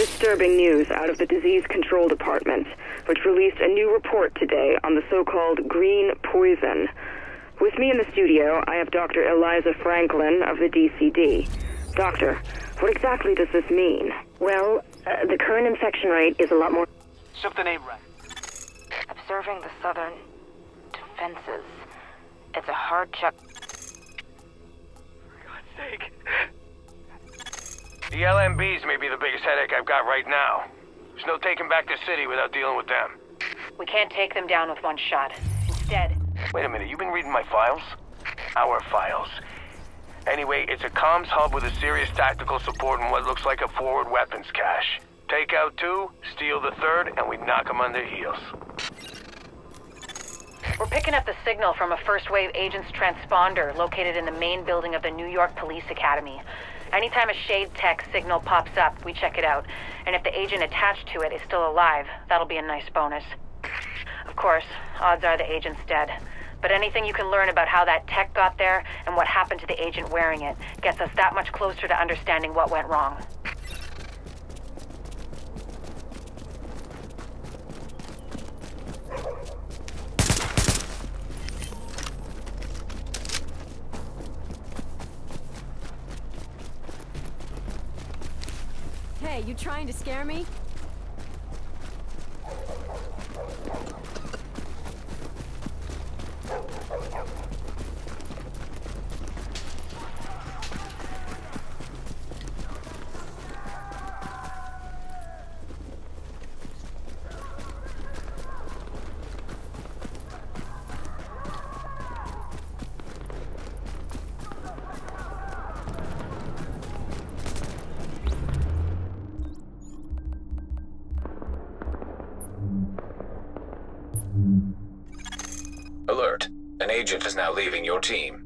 disturbing news out of the Disease Control Department, which released a new report today on the so-called green poison. With me in the studio, I have Dr. Eliza Franklin of the DCD. Doctor, what exactly does this mean? Well, the current infection rate is a lot more... Something ain't right. Observing the southern defenses. It's a hard check. For God's sake. The LMBs may be the biggest headache I've got right now. There's no taking back the city without dealing with them. We can't take them down with one shot. Instead... Wait a minute, you been reading my files? Our files. Anyway, it's a comms hub with a serious tactical support and what looks like a forward weapons cache. Take out 2, steal the 3rd, and we knock them on their heels. We're picking up the signal from a first-wave agent's transponder located in the main building of the New York Police Academy. Anytime a Shade Tech signal pops up, we check it out. And if the agent attached to it is still alive, that'll be a nice bonus. Of course, odds are the agent's dead. But anything you can learn about how that tech got there and what happened to the agent wearing it gets us that much closer to understanding what went wrong. Hey, you trying to scare me? Alert. An agent is now leaving your team.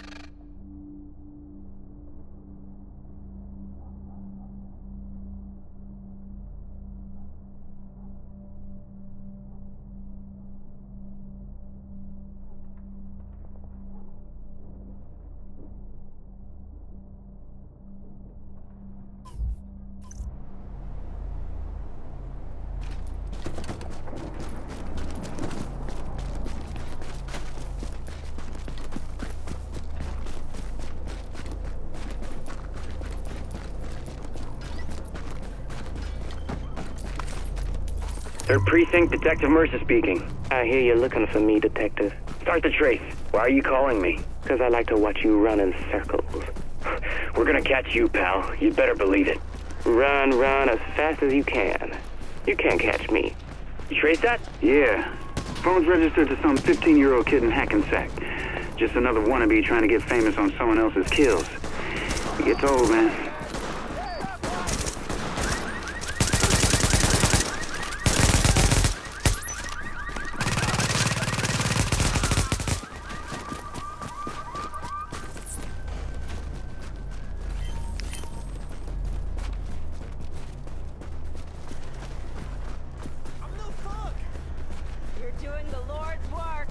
Third Precinct, Detective Mercer speaking. I hear you're looking for me, Detective. Start the trace. Why are you calling me? Because I like to watch you run in circles. We're gonna catch you, pal. You'd better believe it. Run as fast as you can. You can't catch me. You trace that? Yeah. Phone's registered to some 15-year-old kid in Hackensack. Just another wannabe trying to get famous on someone else's kills. It gets old, man. Doing the Lord's work.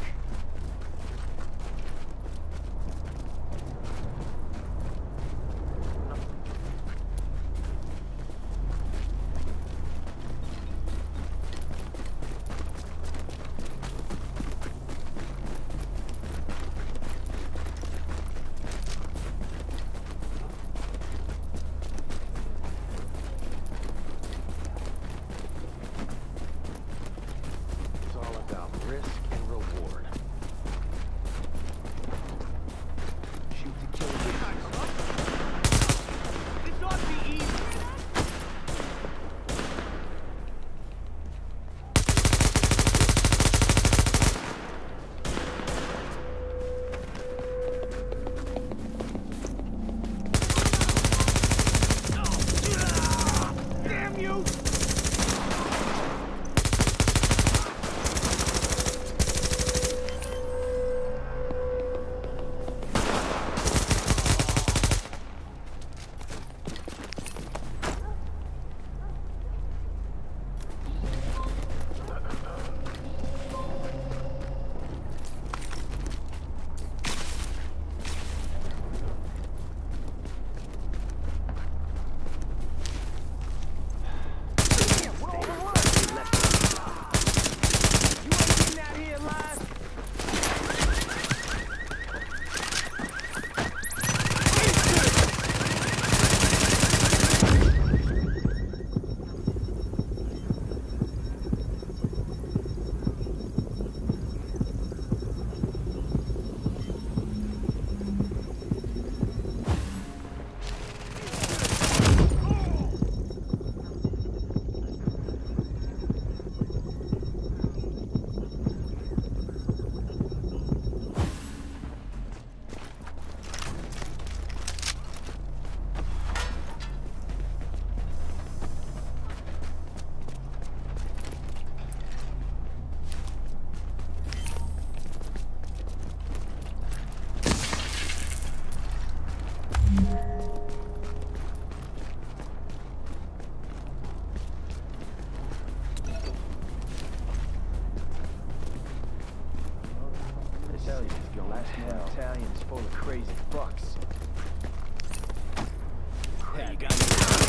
crazy fucks. Yeah, you got me.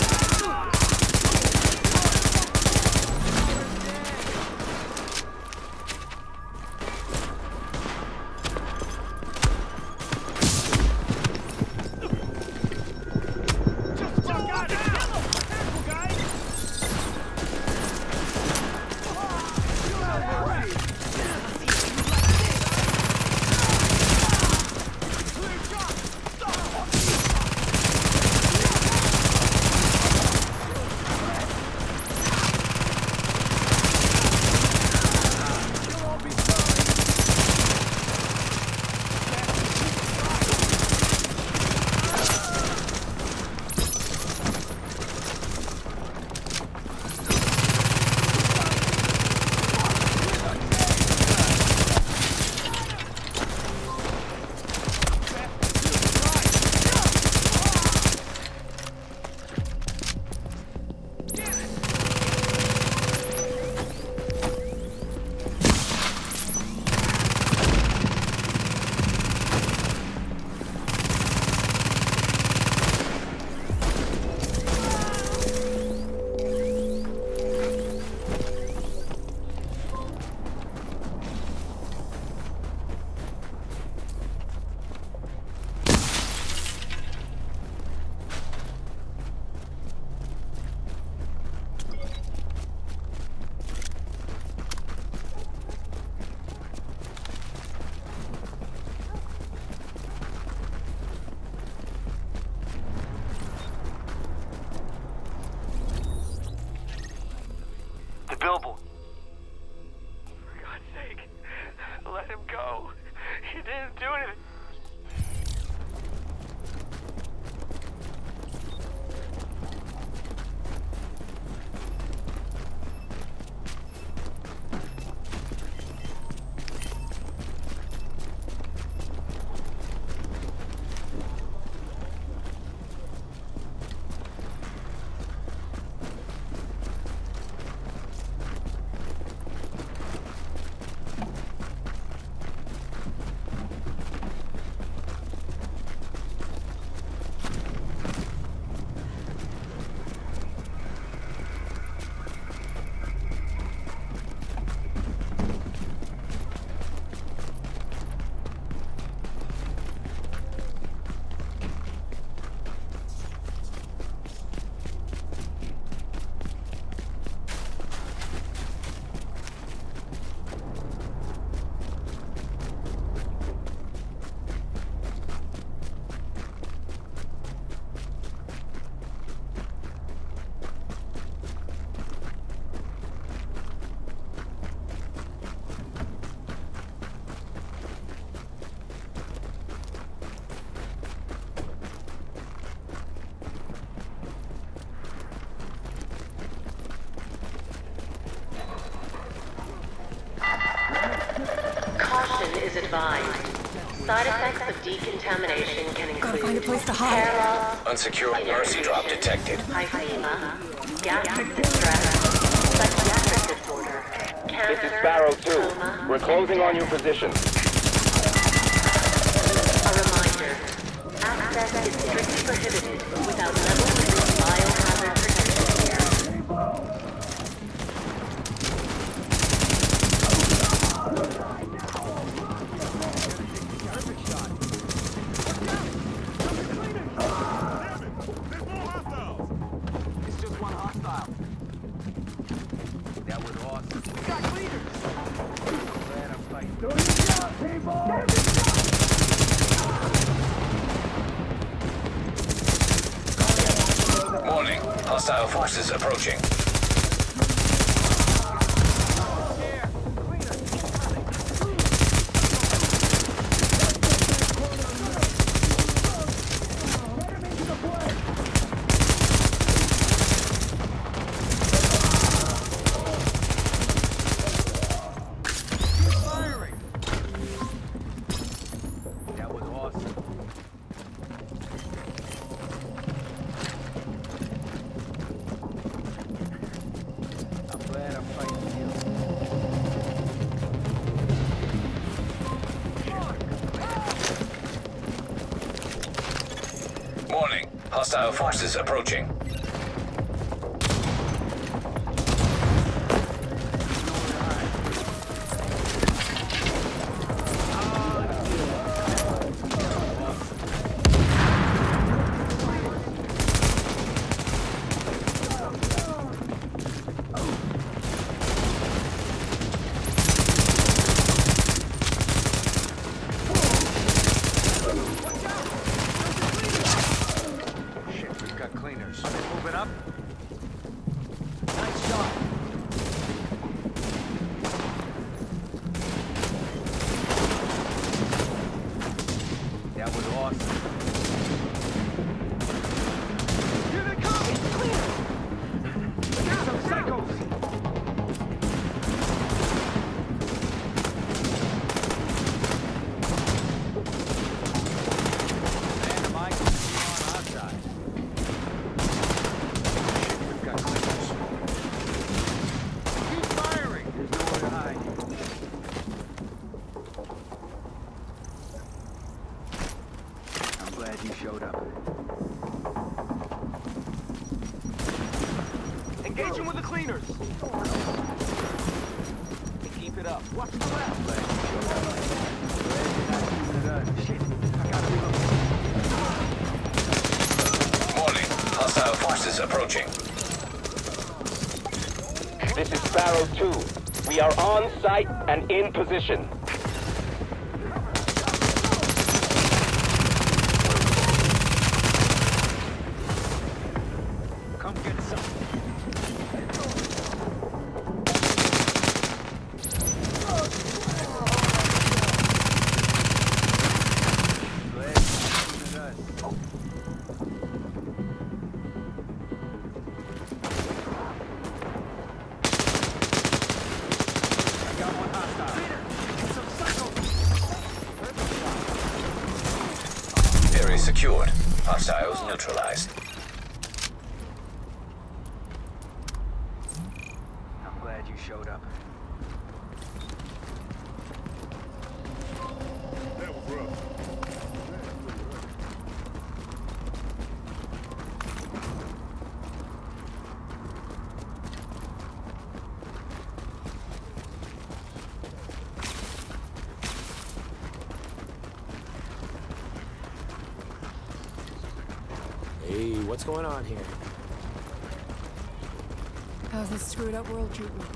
Billboard. For God's sake, let him go. He didn't do anything. Is advised. Side effects of decontamination can include Gotta find a place to hide. hair loss, Unsecured mercy drop detected. hyphema, gastric distress, psychiatric disorder, cancer, This is Sparrow 2. coma, We're closing on your position. A reminder. Access is strictly prohibited without level 3 biohazard protection gear. Warning. Hostile forces approaching. Warning. Hostile forces approaching. Engaging with the cleaners. Keep it up. Watch the left. Warning. Hostile forces approaching. This is Sparrow 2. We are on site and in position. Area secured. Hostiles neutralized. I'm glad you showed up. That was rough. Hey, what's going on here? How's this screwed up world treat me?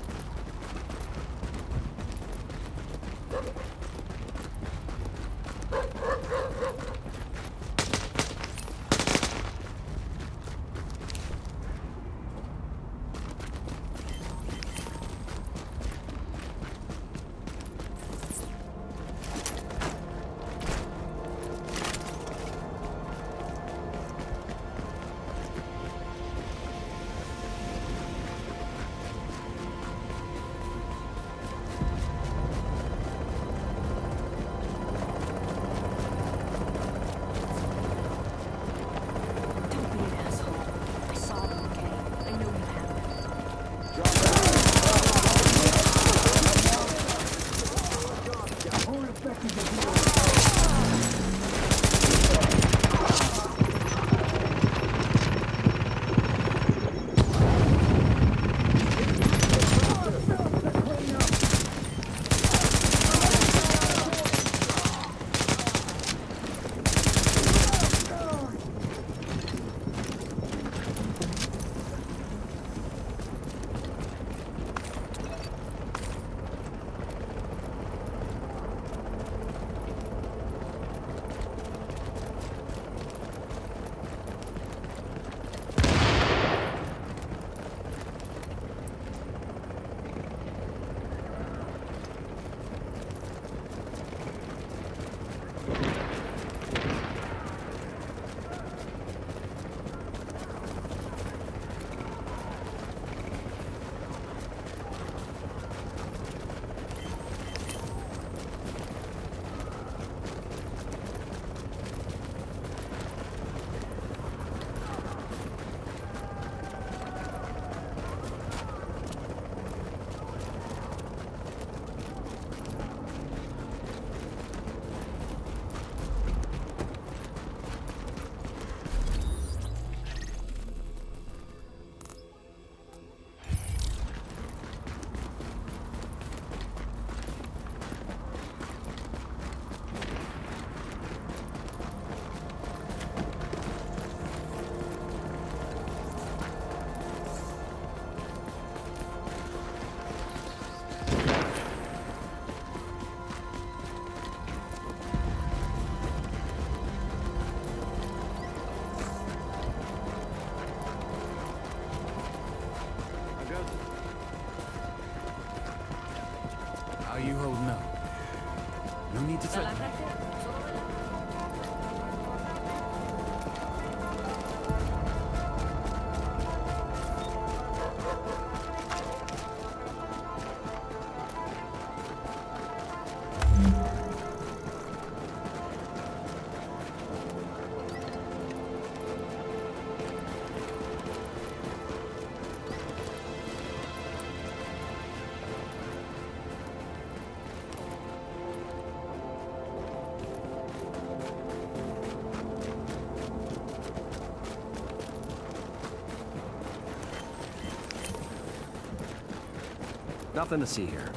Nothing to see here.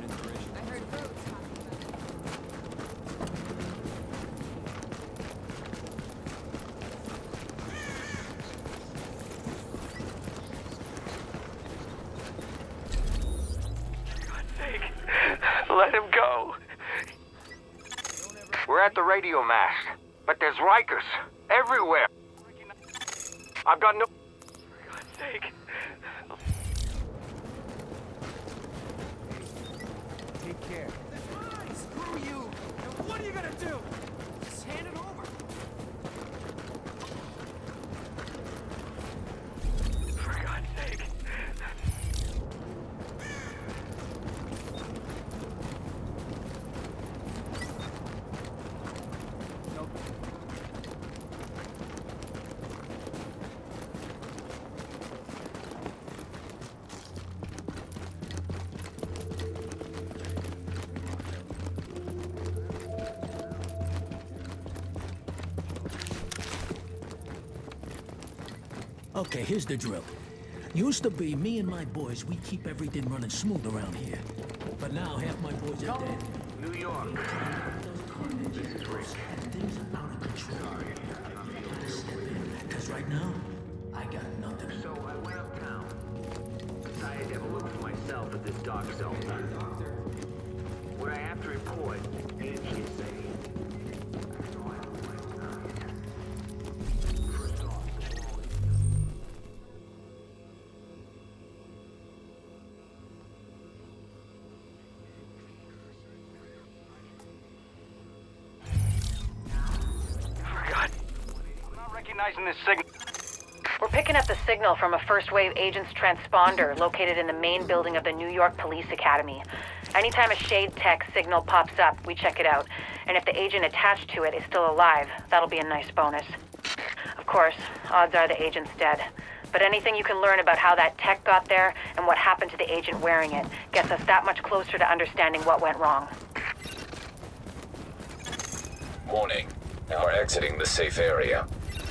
Let him go. We're at the radio mast, but there's Rikers everywhere. I've got no... For God's sake. Take care. Screw you! Now what are you gonna do? Just hand it over. For God's sake. Okay, here's the drill. Used to be me and my boys, we keep everything running smooth around here. But now half my boys are dead. New York. This is Rick. Things are out of control. Gotta step in, because right now, I got nothing. So I went uptown. Decided to have a look for myself at this dark zone. What I have to report, Angie is saying. Recognizing this signal. We're picking up the signal from a first wave agent's transponder located in the main building of the New York Police Academy. Anytime a Shade Tech signal pops up, we check it out. And if the agent attached to it is still alive, that'll be a nice bonus. Of course, odds are the agent's dead. But anything you can learn about how that tech got there and what happened to the agent wearing it gets us that much closer to understanding what went wrong. Warning. Now we're exiting the safe area.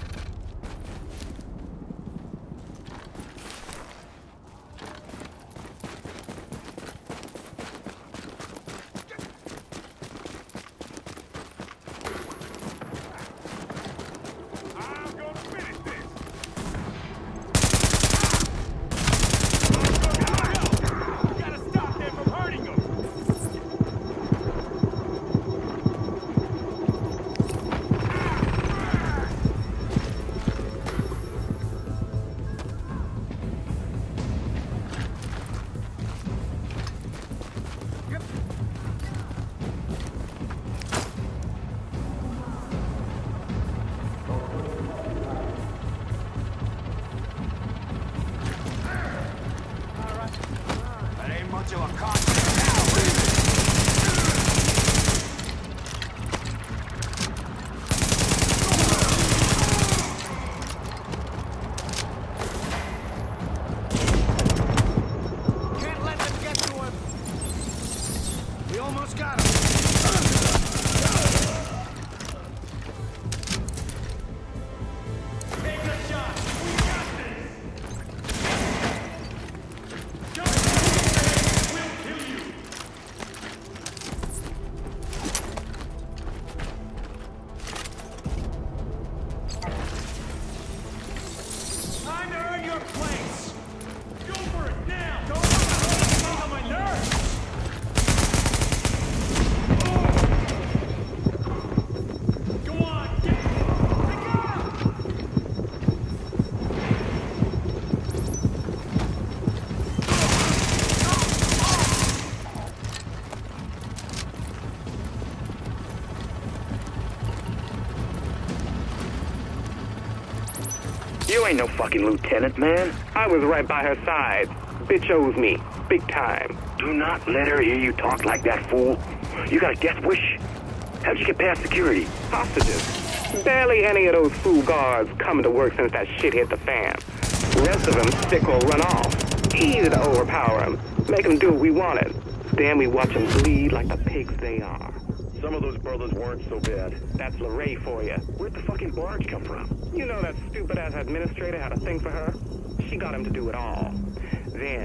You ain't no fucking lieutenant, man. I was right by her side. Bitch owes me. Big time. Do not let her hear you talk like that, fool. You got a death wish? How'd you get past security? Hostages. Barely any of those fool guards coming to work since that shit hit the fan. The rest of them sick or run off. Easy to overpower them. Make them do what we wanted. Then we watch them bleed like the pigs they are. Some of those brothers weren't so bad. That's LeRae for you. Where'd the fucking barge come from? You know that stupid-ass administrator had a thing for her? She got him to do it all. Then,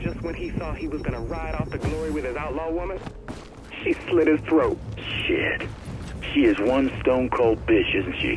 just when he thought he was gonna ride off to glory with his outlaw woman, she slit his throat. Shit. She is one stone cold bitch, isn't she?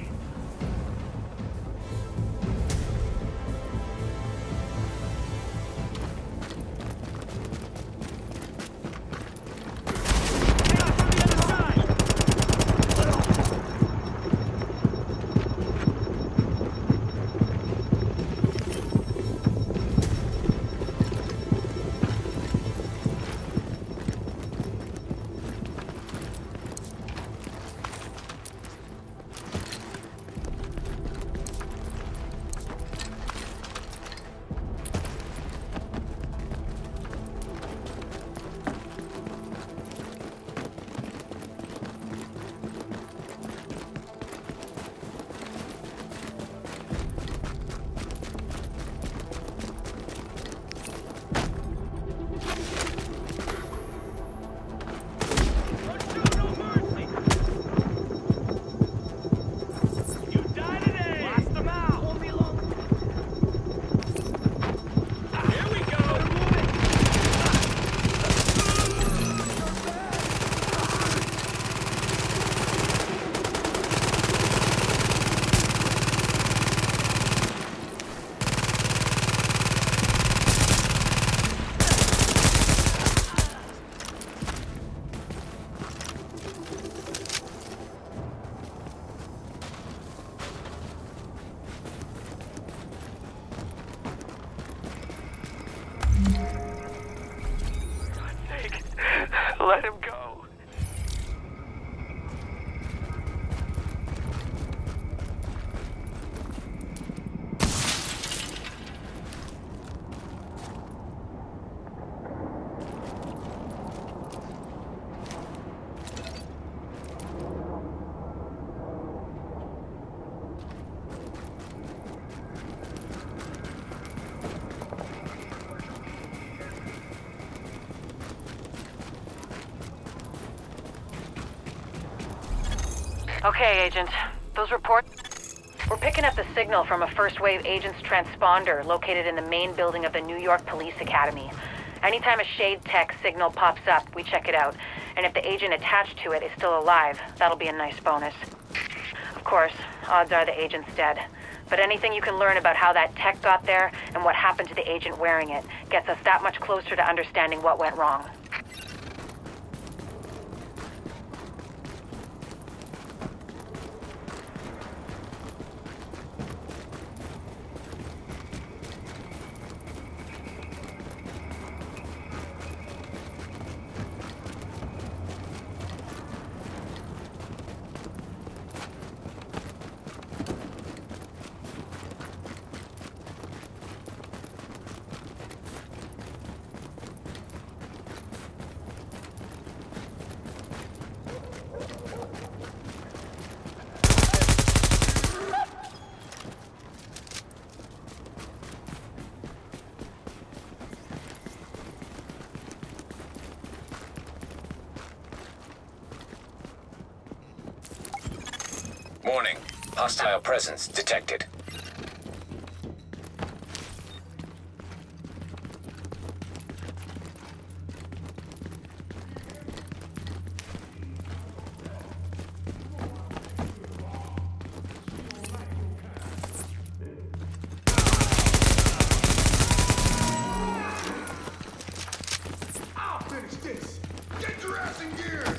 Let him go. Okay, Agent. Those reports... We're picking up the signal from a first wave agent's transponder located in the main building of the New York Police Academy. Anytime a Shade Tech signal pops up, we check it out. And if the agent attached to it is still alive, that'll be a nice bonus. Of course, odds are the agent's dead. But anything you can learn about how that tech got there and what happened to the agent wearing it gets us that much closer to understanding what went wrong. Warning. Hostile presence detected. I'll finish this. Get your ass in gear.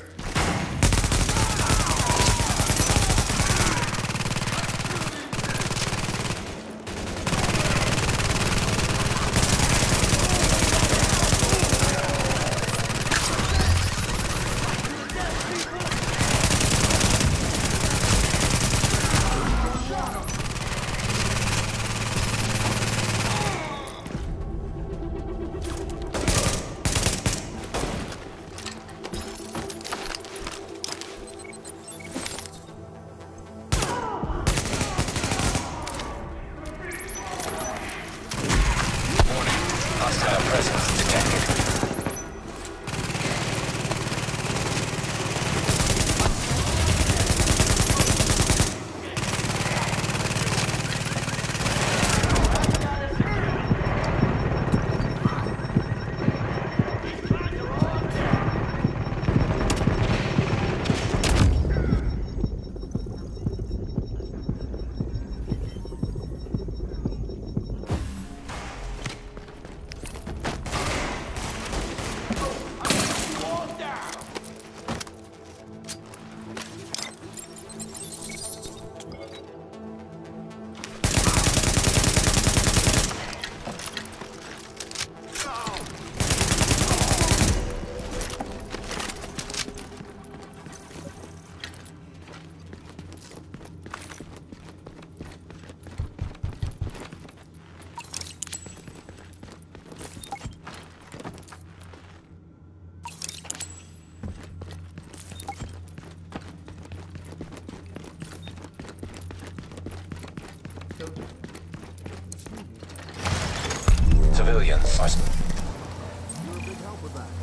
civilians are... You're a big help with that.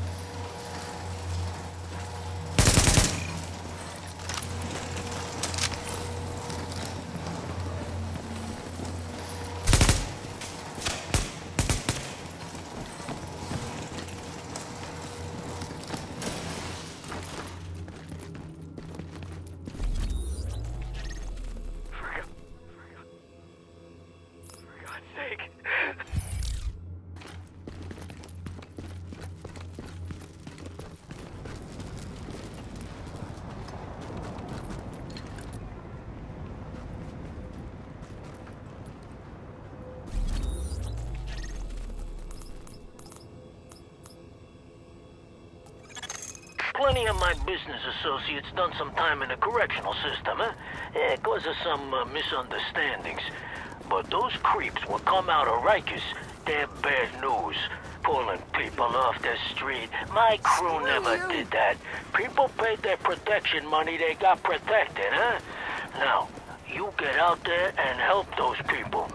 Plenty of my business associates done some time in the correctional system, huh? Yeah, causes some misunderstandings. But those creeps will come out of Rikers. They're bad news. Pulling people off the street. My crew never did that. People paid their protection money, they got protected, huh? Now, you get out there and help those people.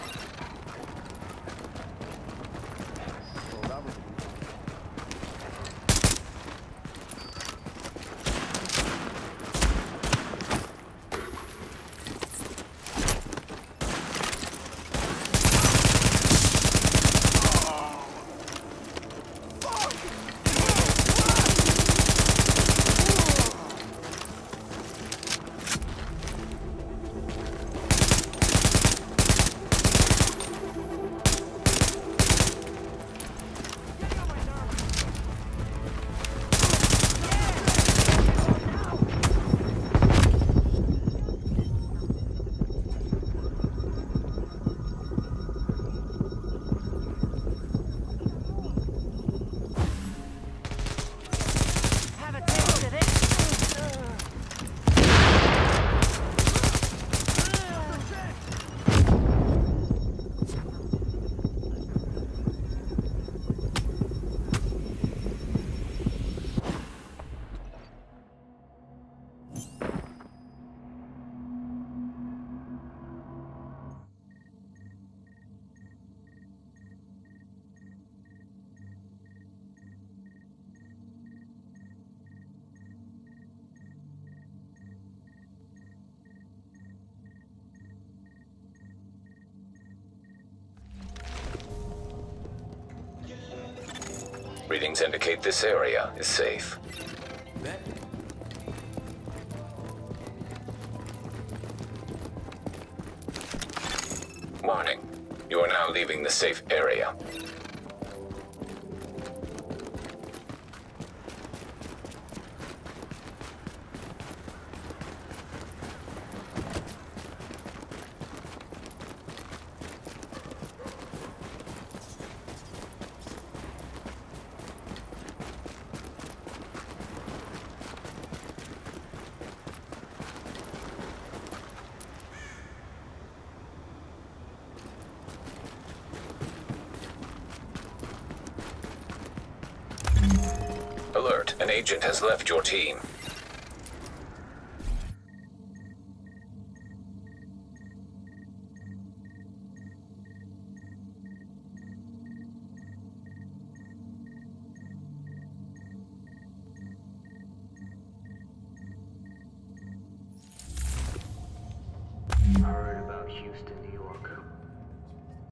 Readings indicate this area is safe. Warning. You are now leaving the safe area. Alert, an agent has left your team. I heard about Houston, New